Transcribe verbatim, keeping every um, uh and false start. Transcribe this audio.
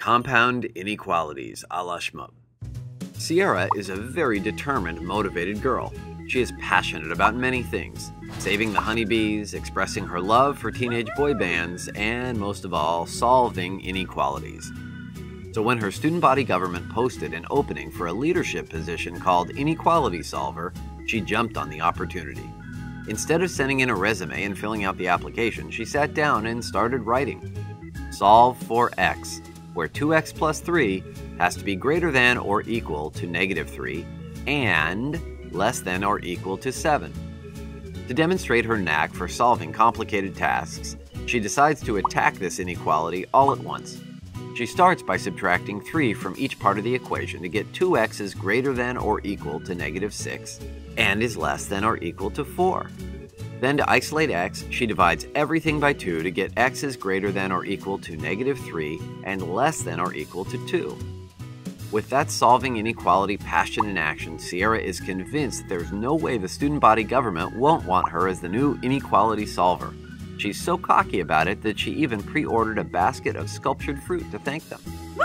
Compound inequalities a la Shmoop. Sierra is a very determined, motivated girl. She is passionate about many things, saving the honeybees, expressing her love for teenage boy bands, and most of all, solving inequalities. So when her student body government posted an opening for a leadership position called Inequality Solver, she jumped on the opportunity. Instead of sending in a resume and filling out the application, she sat down and started writing. Solve for x, where two x plus three has to be greater than or equal to negative three and less than or equal to seven. To demonstrate her knack for solving complicated tasks, she decides to attack this inequality all at once. She starts by subtracting three from each part of the equation to get two x is greater than or equal to negative six and is less than or equal to four. Then to isolate x, she divides everything by two to get x is greater than or equal to negative three and less than or equal to two. With that solving inequality passion in action, Sierra is convinced that there's no way the student body government won't want her as the new inequality solver. She's so cocky about it that she even pre-ordered a basket of sculptured fruit to thank them.